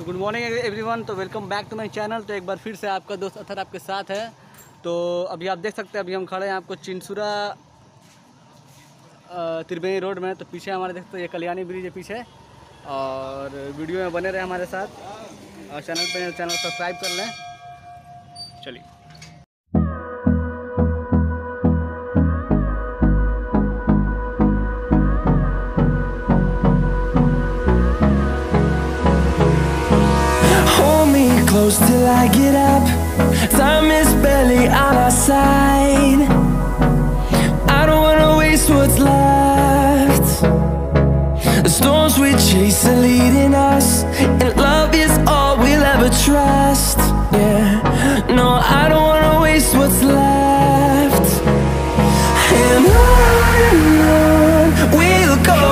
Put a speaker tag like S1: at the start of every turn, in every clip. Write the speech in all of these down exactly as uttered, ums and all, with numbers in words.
S1: तो good morning everyone. तो welcome back to my channel. तो एक बार फिर से आपका दोस्त अथर आपके साथ है। तो अभी आप देख सकते हैं, अभी हम खड़े हैं आपको चिंसुरा त्रिवेणी रोड में। तो पीछे हमारे देखते हैं ये कल्याणी ब्रिज है पीछे। और वीडियो में बने रहे हमारे साथ और चैनल पे चैनल सब्सक्राइब कर लें। चलिए
S2: close till I get up. Time is barely on our side. I don't wanna waste what's left. The storms we chase are leading us, and love is all we'll ever trust. Yeah, no, I don't wanna waste what's left. And on and on we'll go,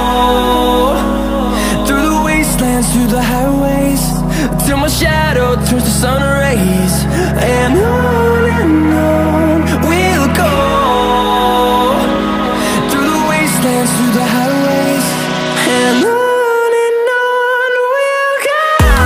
S2: through the wastelands, through the highways, till my shadow turns to sun rays. And on and on we'll go, through the wastelands, through the highways. And on and on we'll go.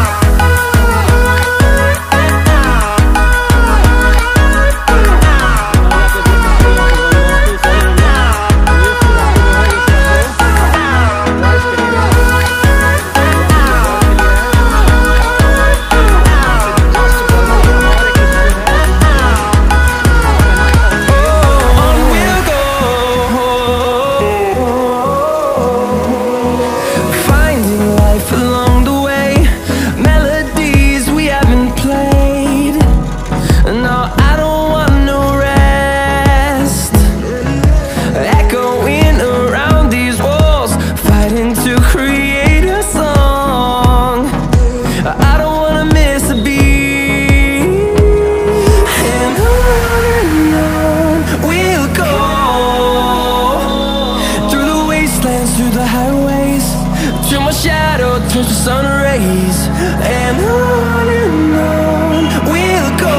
S2: Through the highways, till my shadow turns to sun rays. And on and on we'll go,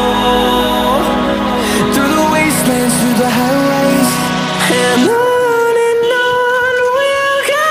S2: through the wastelands, through the highways. And on and on we'll go.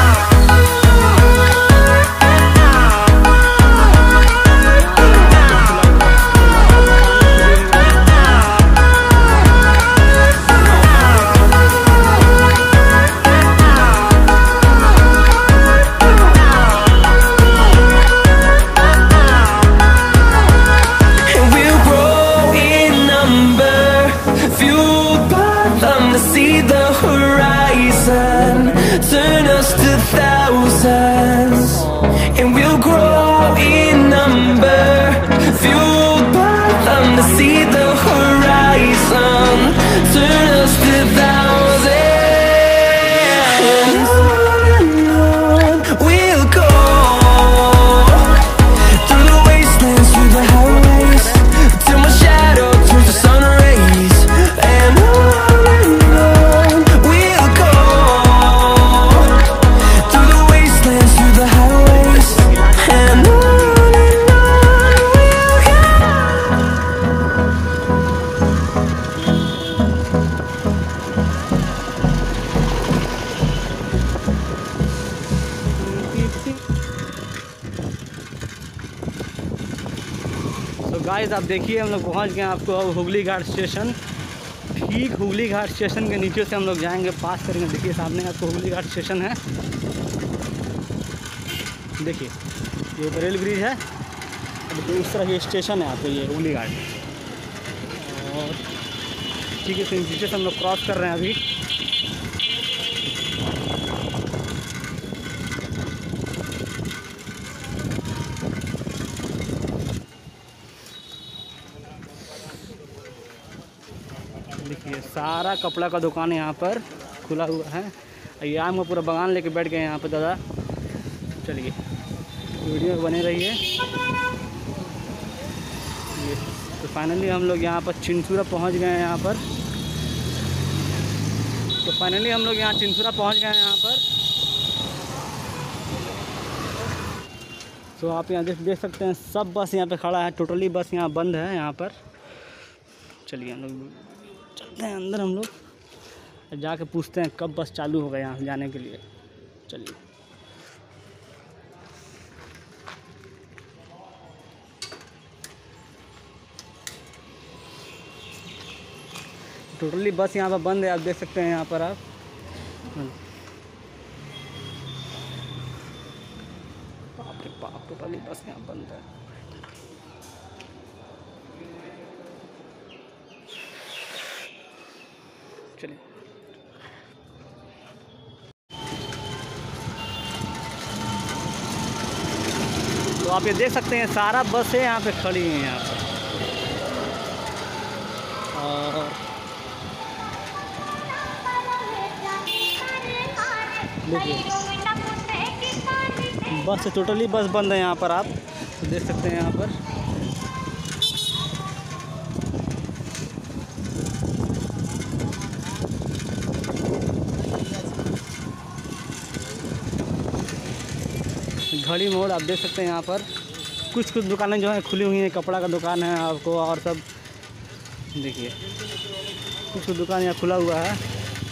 S2: See the horizon, turn us to thousands, and we'll grow in number, fueled by them. To see the horizon, turn us to thousands. And on and on we'll go, through the wastelands, through the highways, till my shadow turns to sun rays. And on
S1: तो guys आप देखिए, हम लोग पहुंच गए आपको हुगली घाट station. ठीक हुगली घाट station के नीचे से हम लोग जाएंगे, पास करेंगे। देखिए सामने आपको हुगली घाट स्टेशन है। देखिए ये रेल ब्रिज है, अब तो इस तरह ये स्टेशन है आपको, ये हुगली घाट। और ठीक है, नीचे से हम लोग क्रॉस कर रहे हैं अभी। देखिए सारा कपड़ा का दुकान यहाँ पर खुला हुआ है। ये आम का पूरा बागान लेके बैठ गए यहाँ पर दादा। चलिए वीडियो में बने रहिए। ये तो फाइनली हम लोग यहाँ पर चिंसुरा पहुँच गए हैं यहाँ पर। तो फाइनली हम लोग यहाँ चिंसुरा पहुँच गए हैं यहाँ पर। तो आप यहाँ देख देख सकते हैं, सब बस यहाँ पे खड़ा है। टोटली बस यहाँ बंद है यहाँ पर। चलिए हम लोग चलते हैं अंदर, हम लोग जाके पूछते हैं कब बस चालू होगा यहाँ जाने के लिए। चलिए टोटली बस यहाँ पर बंद है, आप देख सकते हैं यहाँ पर आप। बाप रे बाप, टोटली बस यहाँ बंद है। चलिए तो आप ये देख सकते हैं सारा बस है यहाँ पे खड़ी है यहाँ पर। और देखिए बस टोटली बस बंद है यहाँ पर, आप तो देख सकते हैं यहाँ पर। घड़ी मोड़ आप देख सकते हैं यहाँ पर। कुछ कुछ दुकानें जो हैं खुली हुई हैं, कपड़ा का दुकान है आपको, और सब देखिए कुछ कुछ दुकान यहाँ खुला हुआ है।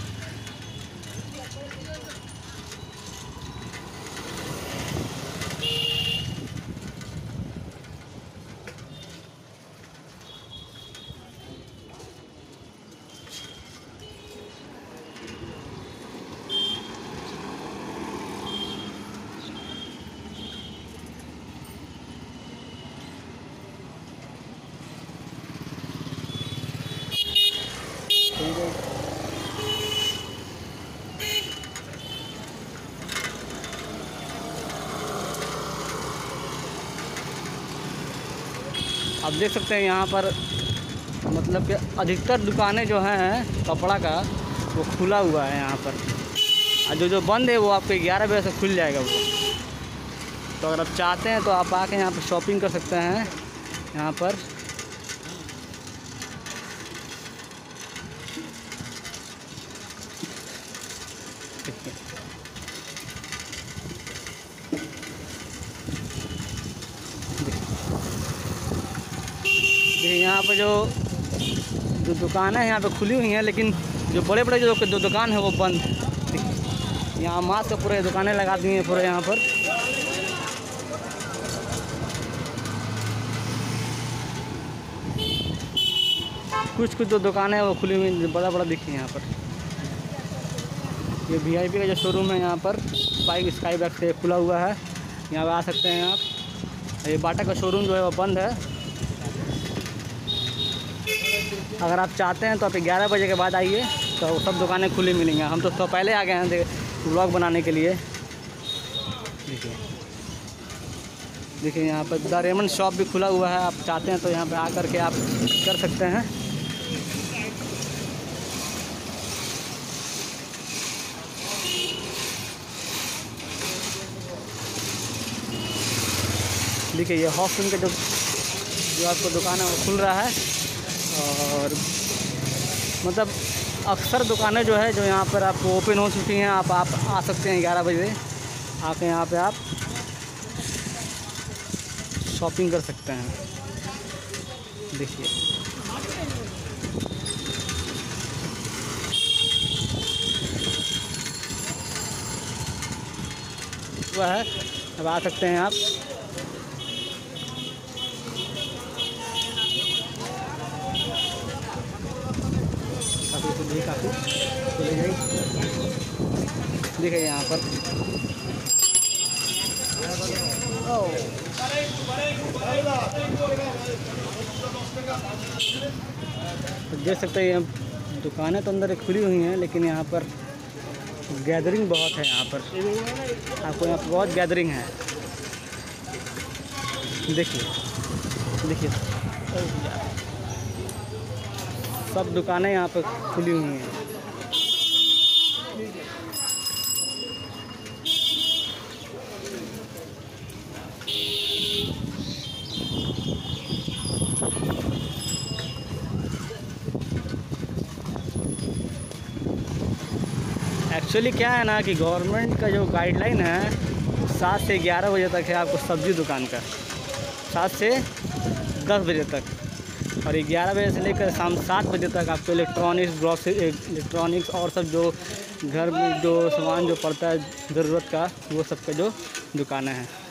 S1: आप देख सकते हैं यहाँ पर मतलब कि अधिकतर दुकानें जो हैं कपड़ा का वो खुला हुआ है यहाँ पर, और जो जो बंद है वो आपके ग्यारह बजे से खुल जाएगा वो। तो अगर आप चाहते हैं तो आप आके यहाँ पर शॉपिंग कर सकते हैं यहाँ पर। देखिए यहाँ पर जो जो दुकानें हैं यहाँ पे खुली हुई हैं, लेकिन जो बड़े बड़े जो जो दुकान है वो बंद है। यहाँ मास्क से पूरे दुकानें लगा दी हैं पूरे यहाँ पर। कुछ कुछ जो दुकानें हैं वो खुली हुई बड़ा बड़ा दिखी यहाँ पर। ये वी आई पी का जो शोरूम है यहाँ पर स्पाइक स्काई बैग से खुला हुआ है, यहाँ पर आ सकते हैं आप। ये बाटा का शोरूम जो है वो बंद है। अगर आप चाहते हैं तो आप ग्यारह बजे के बाद आइए तो सब दुकानें खुली मिलेंगी। हम तो तो पहले आ गए हैं व्लॉग बनाने के लिए। देखिए देखिए यहाँ पर द रेमंड शॉप भी खुला हुआ है, आप चाहते हैं तो यहाँ पे आकर के आप कर सकते हैं। देखिए ये हॉस्टल के जो जो आपको दुकान है वो खुल रहा है, और मतलब अक्सर दुकानें जो है जो यहाँ पर आपको ओपन हो चुकी हैं। आप आप आ सकते हैं ग्यारह बजे आके यहाँ पे आप शॉपिंग कर सकते हैं। देखिए वह है, अब आ सकते हैं आप। काफ़ी चले गई देखिए यहाँ पर। तो देख सकते हैं दुकानें तो अंदर खुली हुई हैं, लेकिन यहाँ पर गैदरिंग बहुत है। यहाँ पर आपको यहाँ पर बहुत गैदरिंग है। देखिए देखिए सब दुकानें यहाँ पर खुली हुई हैं। एक्चुअली क्या है ना कि गवर्नमेंट का जो गाइडलाइन है सात से ग्यारह बजे तक है आपको सब्ज़ी दुकान का, सात से दस बजे तक, और ग्यारह बजे से लेकर शाम सात बजे तक आपको इलेक्ट्रॉनिक्स ग्रॉसरी इलेक्ट्रॉनिक्स और सब जो घर में जो सामान जो पड़ता है ज़रूरत का वो सब का जो दुकानें हैं।